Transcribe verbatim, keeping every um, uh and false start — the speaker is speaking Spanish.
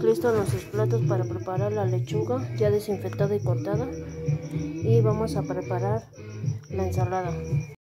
listos nuestros platos para preparar la lechuga ya desinfectada y cortada, y vamos a preparar la ensalada.